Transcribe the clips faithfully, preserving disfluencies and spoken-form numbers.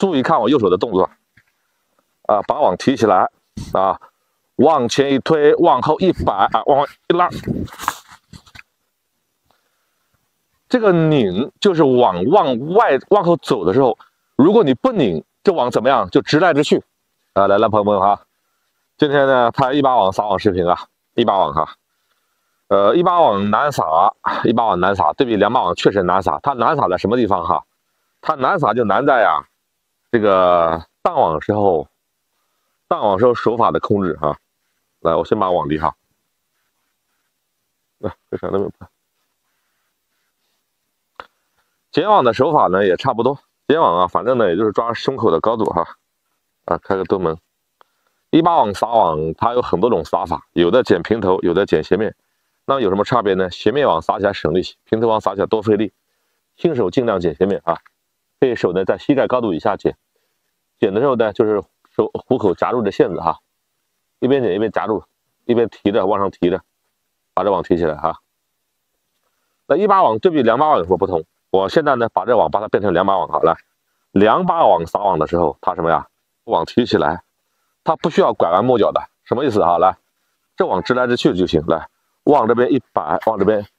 注意看我右手的动作啊，把网提起来啊，往前一推，往后一摆啊，往外一拉。这个拧就是网往外往后走的时候，如果你不拧，这网怎么样？就直来直去啊！来来，朋友们哈，今天呢拍一把网撒网视频啊，一把网哈。呃，一把网难撒，一把网难撒，对比两把网确实难撒。它难撒在什么地方哈？它难撒就难在呀，这个荡网时候，荡网时候手法的控制哈。来，我先把网离哈。来，这啥都没有拍。剪网的手法呢也差不多，剪网啊，反正呢也就是抓胸口的高度哈。啊，开个兜门。一把网撒网，它有很多种撒法，有的剪平头，有的剪斜面。那么有什么差别呢？斜面网撒起来省力气，平头网撒起来多费力。新手尽量剪斜面啊，可以手呢在膝盖高度以下剪。剪的时候呢，就是手虎口夹住这线子哈，一边剪一边夹住，一边提着往上提着，把这网提起来哈。那一把网对比两把网有什么不同？我现在呢把这网把它变成两把网哈，来，两把网撒网的时候，它什么呀？网提起来，它不需要拐弯抹角的，什么意思哈？来，这网直来直去就行，来。往这边一摆，往这边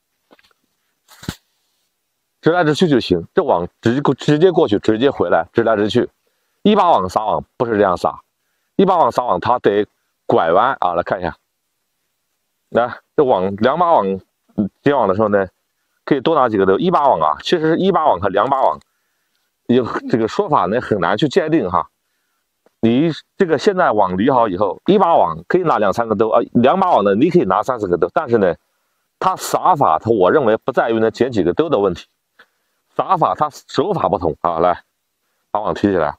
直来直去就行。这网直直接过去，直接回来，直来直去。一把网撒网不是这样撒，一把网撒网它得拐弯啊。来看一下，来这网两把网接网的时候呢，可以多拿几个头。一把网啊，其实是一把网和两把网有这个说法呢很难去界定哈。你这个现在网理好以后，一把网可以拿两三个兜啊，两把网呢你可以拿三四个兜，但是呢，它撒法它我认为不在于呢捡几个兜的问题，撒法它手法不同啊。来，把网提起来，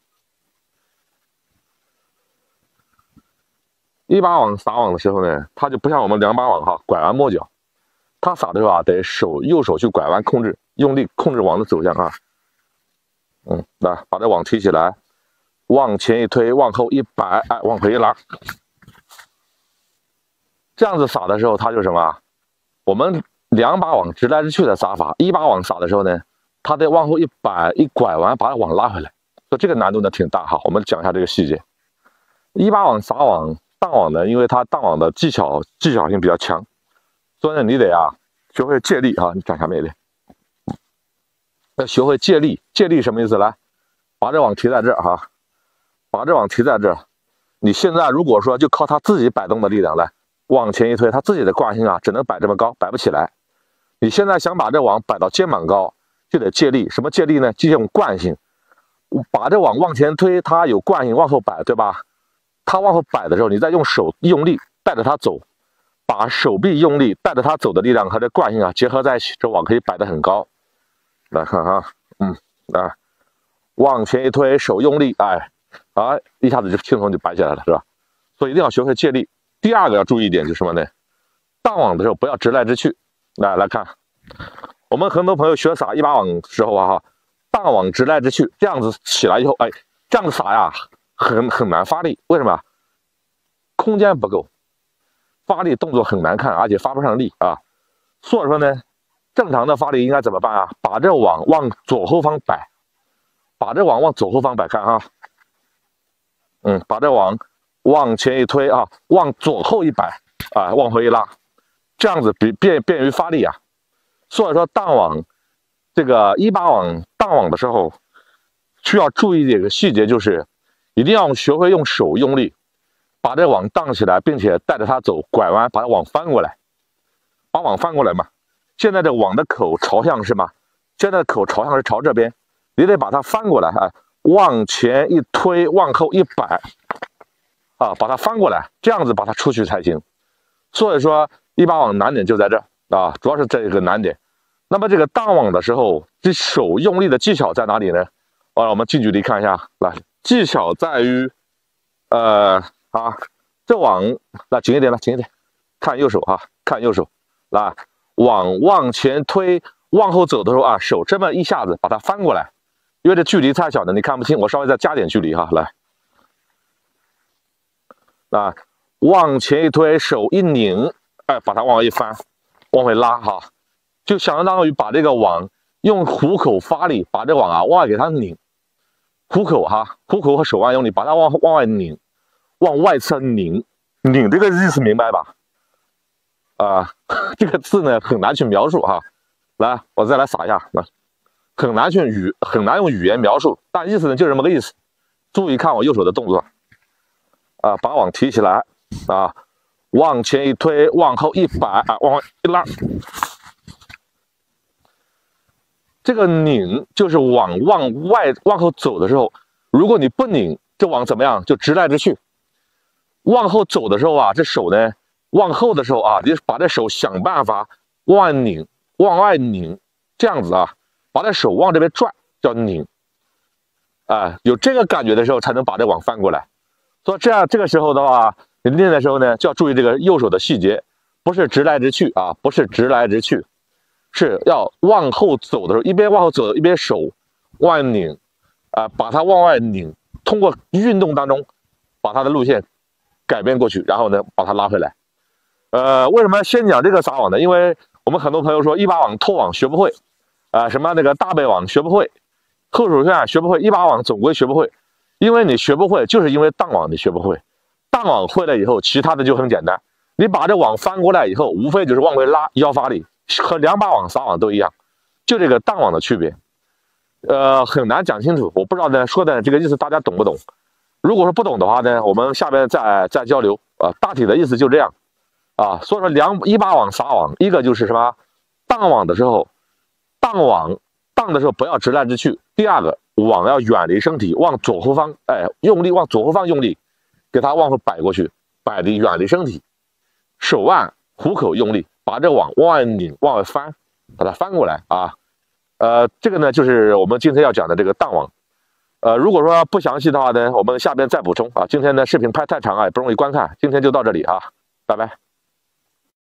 一把网撒网的时候呢，它就不像我们两把网哈拐弯抹角，它撒的时候啊得手右手去拐弯控制，用力控制网的走向啊。嗯，来把这网提起来。往前一推，往后一摆，哎，往回一拉，这样子撒的时候，它就什么？我们两把网直来直去的撒法，一把网撒的时候呢，它得往后一摆，一拐弯，把网拉回来。所以这个难度呢挺大哈。我们讲一下这个细节。一把网撒网荡网呢，因为它荡网的技巧技巧性比较强，所以呢你得啊学会借力啊。你看下面一点，要学会借力。借力什么意思？来，把这网提在这儿哈。把这网提在这儿，你现在如果说就靠它自己摆动的力量来往前一推，它自己的惯性啊只能摆这么高，摆不起来。你现在想把这网摆到肩膀高，就得借力。什么借力呢？就用惯性，把这网往前推，它有惯性往后摆，对吧？它往后摆的时候，你再用手用力带着它走，把手臂用力带着它走的力量和这惯性啊结合在一起，这网可以摆得很高。来看哈，嗯，来往前一推，手用力，哎。啊，一下子就轻松就摆起来了，是吧？所以一定要学会借力。第二个要注意一点就是什么呢？荡网的时候不要直来直去。来来看，我们很多朋友学撒一把网时候啊，哈，荡网直来直去，这样子起来以后，哎，这样子撒呀，很很难发力。为什么？空间不够，发力动作很难看，而且发不上力啊。所以说呢，正常的发力应该怎么办啊？把这网往左后方摆，把这网往左后方摆，看啊。嗯，把这网往前一推啊，往左后一摆啊，往回一拉，这样子比便便于发力啊。所以说荡网这个一把网荡网的时候，需要注意的一个细节就是，一定要学会用手用力把这网荡起来，并且带着它走，拐弯把网翻过来，把网翻过来嘛。现在这网的口朝向是吗？现在的口朝向是朝这边，你得把它翻过来啊。往前一推，往后一摆，啊，把它翻过来，这样子把它出去才行。所以说，一把网难点就在这啊，主要是这个难点。那么这个荡网的时候，这手用力的技巧在哪里呢？啊，我们近距离看一下，来，技巧在于，呃，啊，这网，来紧一点，来紧一点，看右手啊，看右手，来，网往前推，往后走的时候啊，手这么一下子把它翻过来。因为这距离太小了，你看不清，我稍微再加点距离哈，来，啊，往前一推，手一拧，哎，把它往外一翻，往回拉哈，就相当于把这个网用虎口发力，把这网啊往外给它拧， 虎口哈，虎口和手腕用力，把它往往外拧，往外侧拧，拧这个意思明白吧？啊、呃，这个字呢很难去描述哈。来，我再来撒一下，那很难去语很难用语言描述，但意思呢就这么个意思。注意看我右手的动作，啊，把网提起来，啊，往前一推，往后一摆，啊，往外一拉。这个拧就是网往外往后走的时候，如果你不拧，这网怎么样？就直来直去。往后走的时候啊，这手呢往后的时候啊，你把这手想办法往外拧。往外拧，这样子啊，把这手往这边转，叫拧。啊、呃，有这个感觉的时候，才能把这网翻过来。所以这样这个时候的话，你练的时候呢，就要注意这个右手的细节，不是直来直去啊，不是直来直去，是要往后走的时候，一边往后走，一边手往外拧，啊、呃，把它往外拧，通过运动当中把它的路线改变过去，然后呢，把它拉回来。呃，为什么先讲这个撒网呢？因为我们很多朋友说一把网拖网学不会，啊、呃，什么那个大背网学不会，后手线学不会，一把网总归学不会。因为你学不会，就是因为荡网你学不会。荡网会了以后，其他的就很简单。你把这网翻过来以后，无非就是往回拉，腰发力，和两把网撒网都一样，就这个荡网的区别。呃，很难讲清楚，我不知道呢说的这个意思大家懂不懂？如果说不懂的话呢，我们下边再再交流啊、呃。大体的意思就这样。啊，所以说两一把网撒网，一个就是什么，荡网的时候，荡网荡的时候不要直来直去。第二个，网要远离身体，往左后方，哎，用力往左后方用力，给它往后摆过去，摆的远离身体。手腕虎口用力，把这网往外拧，往外翻，把它翻过来啊。呃，这个呢就是我们今天要讲的这个荡网。呃，如果说不详细的话呢，我们下边再补充啊。今天的视频拍太长啊，也不容易观看，今天就到这里啊，拜拜。